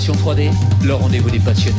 Passion 3D, le rendez-vous des passionnés.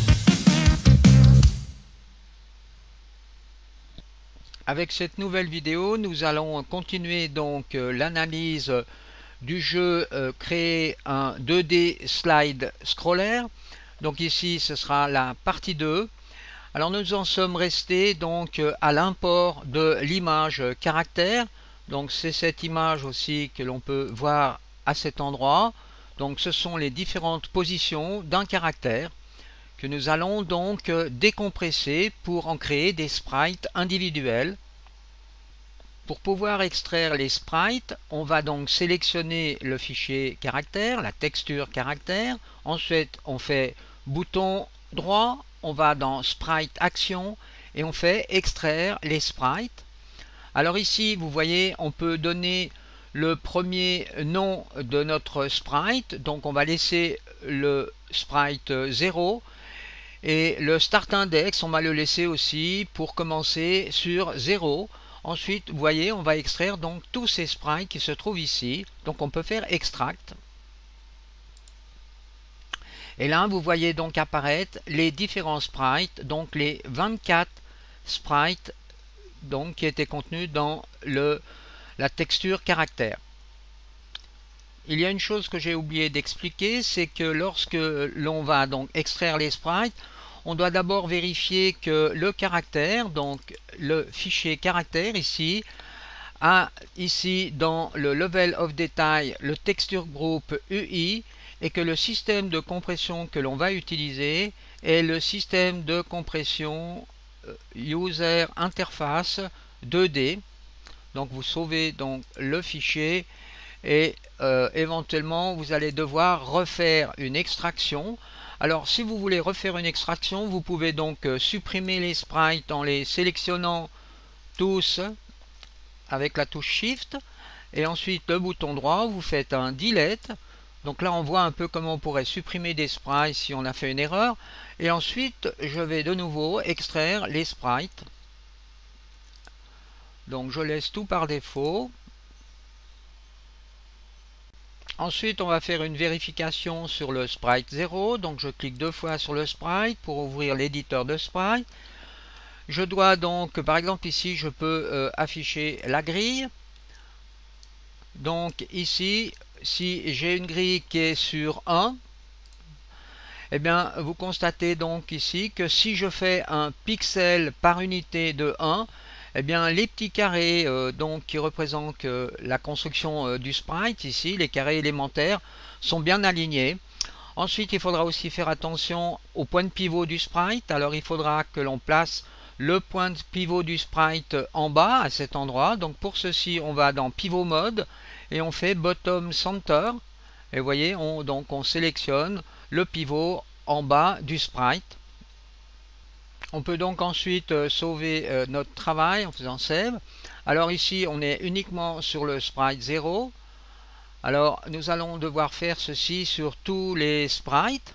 Avec cette nouvelle vidéo, nous allons continuer donc l'analyse du jeu créer un 2D slide scroller. Donc ici ce sera la partie 2. Alors nous en sommes restés donc à l'import de l'image caractère. Donc c'est cette image aussi que l'on peut voir à cet endroit. Donc ce sont les différentes positions d'un caractère que nous allons donc décompresser pour en créer des sprites individuels. Pour pouvoir extraire les sprites, on va donc sélectionner le fichier caractère, la texture caractère. Ensuite, on fait bouton droit, on va dans Sprite Action et on fait extraire les sprites. Alors ici, vous voyez, on peut donner le premier nom de notre sprite. Donc on va laisser le sprite 0 et le start index, on va le laisser aussi pour commencer sur 0. Ensuite, vous voyez, on va extraire donc tous ces sprites qui se trouvent ici. Donc on peut faire extract. Et là, vous voyez donc apparaître les différents sprites, donc les 24 sprites donc, qui étaient contenus dans la texture caractère. Il y a une chose que j'ai oublié d'expliquer, c'est que lorsque l'on va donc extraire les sprites, on doit d'abord vérifier que le caractère, donc le fichier caractère ici, a ici dans le level of detail le texture group UI et que le système de compression que l'on va utiliser est le système de compression user interface 2D. Donc vous sauvez donc le fichier et éventuellement vous allez devoir refaire une extraction. Alors si vous voulez refaire une extraction, vous pouvez donc supprimer les sprites en les sélectionnant tous avec la touche Shift et ensuite le bouton droit, vous faites un Delete. Donc là on voit un peu comment on pourrait supprimer des sprites si on a fait une erreur. Et ensuite je vais de nouveau extraire les sprites. Donc je laisse tout par défaut. Ensuite on va faire une vérification sur le sprite 0. Donc je clique deux fois sur le sprite pour ouvrir l'éditeur de sprite. Je dois donc, par exemple ici je peux afficher la grille. Donc ici, si j'ai une grille qui est sur 1, eh bien vous constatez donc ici que si je fais un pixel par unité de 1, eh bien les petits carrés donc qui représentent la construction du sprite ici, les carrés élémentaires, sont bien alignés. Ensuite il faudra aussi faire attention au point de pivot du sprite. Alors il faudra que l'on place le point de pivot du sprite en bas à cet endroit. Donc pour ceci on va dans pivot mode et on fait bottom center et vous voyez on sélectionne le pivot en bas du sprite. On peut donc ensuite sauver notre travail en faisant save. Alors ici on est uniquement sur le sprite 0. Alors nous allons devoir faire ceci sur tous les sprites.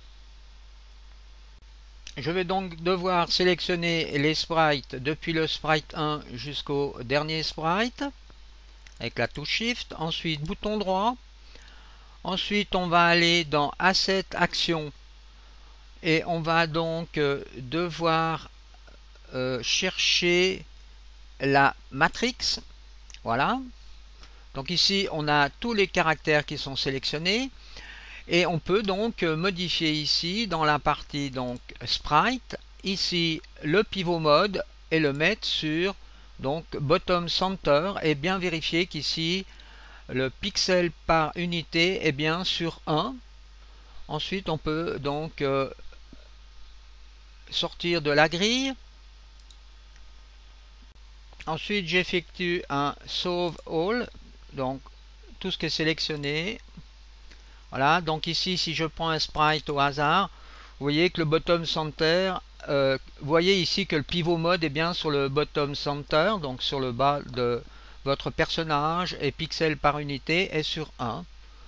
Je vais donc devoir sélectionner les sprites depuis le sprite 1 jusqu'au dernier sprite avec la touche Shift. Ensuite bouton droit. Ensuite on va aller dans Asset Action et on va donc devoir chercher la matrix. Voilà. Donc ici on a tous les caractères qui sont sélectionnés. Et on peut donc modifier ici dans la partie donc sprite, ici le pivot mode et le mettre sur donc bottom center et bien vérifier qu'ici le pixel par unité est bien sur 1. Ensuite on peut donc sortir de la grille. Ensuite j'effectue un Save All, donc tout ce qui est sélectionné. Voilà, donc ici si je prends un sprite au hasard, vous voyez que le bottom center, vous voyez ici que le pivot mode est bien sur le bottom center, donc sur le bas de votre personnage, et pixel par unité est sur 1.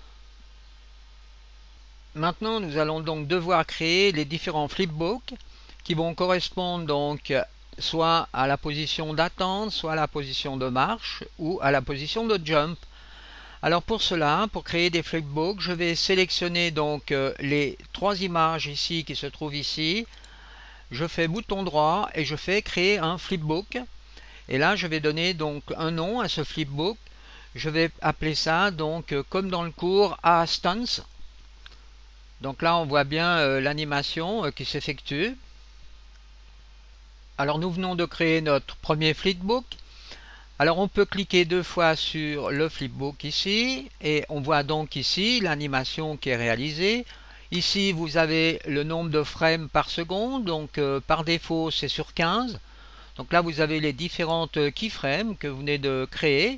Maintenant nous allons donc devoir créer les différents flipbooks qui vont correspondre donc soit à la position d'attente, soit à la position de marche ou à la position de jump. Alors pour cela, pour créer des flipbooks, je vais sélectionner donc les 3 images ici qui se trouvent ici. Je fais bouton droit et je fais créer un flipbook. Et là, je vais donner donc un nom à ce flipbook. Je vais appeler ça donc comme dans le cours A Stunts. Donc là, on voit bien l'animation qui s'effectue. Alors nous venons de créer notre premier flipbook. Alors on peut cliquer 2 fois sur le flipbook ici et on voit donc ici l'animation qui est réalisée. Ici vous avez le nombre de frames par seconde, donc par défaut c'est sur 15. Donc là vous avez les différentes keyframes que vous venez de créer.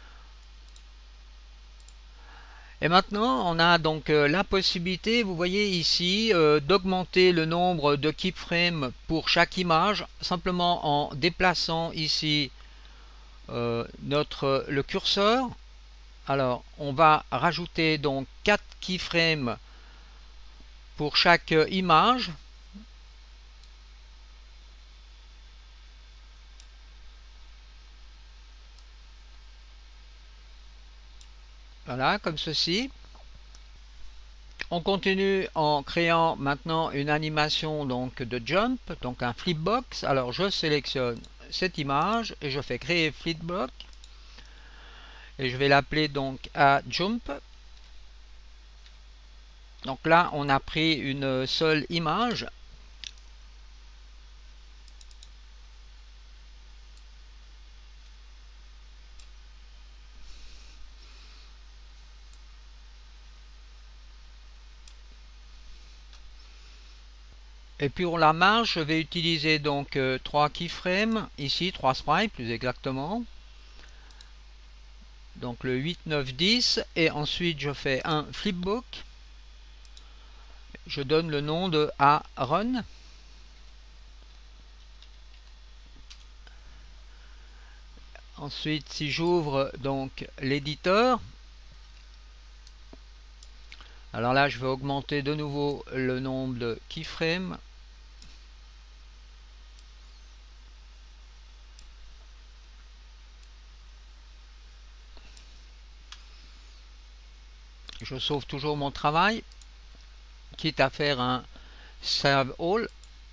Et maintenant on a donc la possibilité, vous voyez ici, d'augmenter le nombre de keyframes pour chaque image simplement en déplaçant ici le curseur. Alors on va rajouter donc 4 keyframes pour chaque image. Voilà, comme ceci. On continue en créant maintenant une animation donc de jump, donc un flipbox. Alors je sélectionne cette image et je fais créer flipbox et je vais l'appeler donc à jump. Donc là on a pris une seule image. Et puis pour la marge, je vais utiliser donc 3 keyframes, ici 3 sprites plus exactement. Donc le 8, 9, 10 et ensuite je fais un flipbook. Je donne le nom de A-Run. Ensuite si j'ouvre donc l'éditeur, alors là je vais augmenter de nouveau le nombre de keyframes. Je sauve toujours mon travail, quitte à faire un Save All.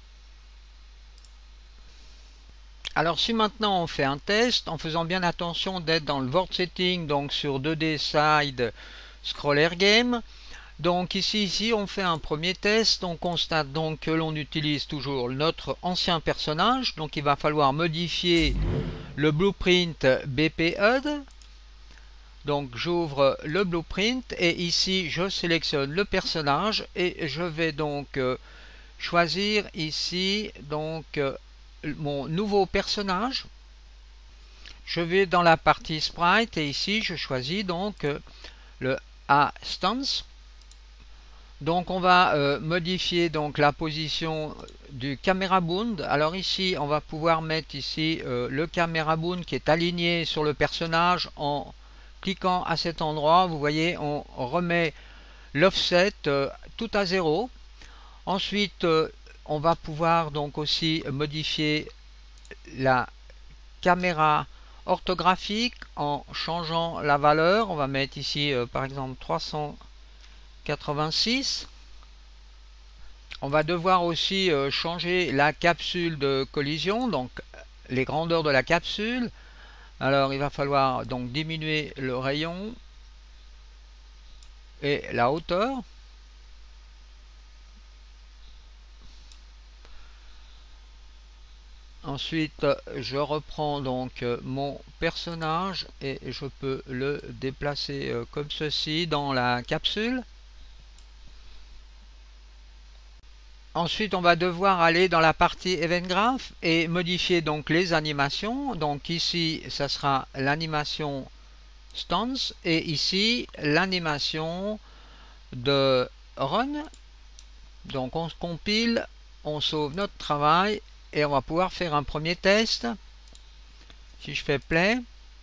Alors si maintenant on fait un test, en faisant bien attention d'être dans le World Setting, donc sur 2D Slide Scroller Game. Donc ici on fait un premier test, on constate donc que l'on utilise toujours notre ancien personnage, donc il va falloir modifier le blueprint BP HUD. Donc j'ouvre le blueprint et ici je sélectionne le personnage et je vais donc choisir ici donc mon nouveau personnage. Je vais dans la partie sprite et ici je choisis donc le A Stance. Donc on va modifier donc la position du camera bound. Alors ici on va pouvoir mettre ici le camera bound qui est aligné sur le personnage. En cliquant à cet endroit, vous voyez, on remet l'offset tout à 0. Ensuite on va pouvoir donc aussi modifier la caméra orthographique en changeant la valeur. On va mettre ici par exemple 386. On va devoir aussi changer la capsule de collision, donc les grandeurs de la capsule. Alors il va falloir donc diminuer le rayon et la hauteur. Ensuite je reprends donc mon personnage et je peux le déplacer comme ceci dans la capsule. Ensuite, on va devoir aller dans la partie Event Graph et modifier donc les animations. Donc ici, ça sera l'animation Stance et ici, l'animation de Run. Donc on se compile, on sauve notre travail et on va pouvoir faire un premier test. Si je fais Play,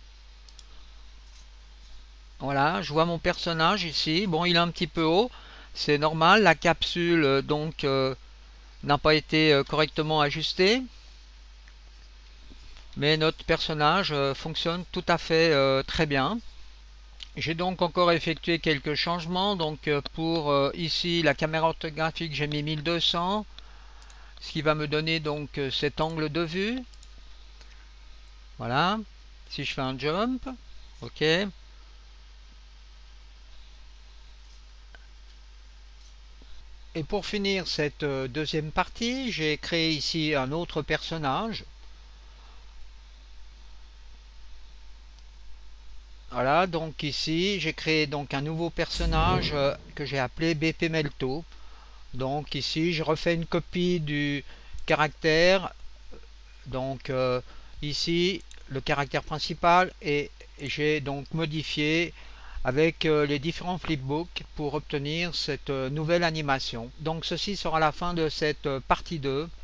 voilà, je vois mon personnage ici. Bon, il est un petit peu haut. C'est normal, la capsule donc n'a pas été correctement ajustée, mais notre personnage fonctionne tout à fait très bien. J'ai donc encore effectué quelques changements. Donc pour ici la caméra orthographique, j'ai mis 1200, ce qui va me donner donc cet angle de vue. Voilà, si je fais un jump, ok. Et pour finir cette deuxième partie, j'ai créé ici un autre personnage. Voilà, donc ici j'ai créé donc un nouveau personnage que j'ai appelé BP Melto. Donc ici je refais une copie du caractère. Donc ici le caractère principal, et j'ai donc modifié avec les différents flipbooks pour obtenir cette nouvelle animation. Donc ceci sera la fin de cette partie 2.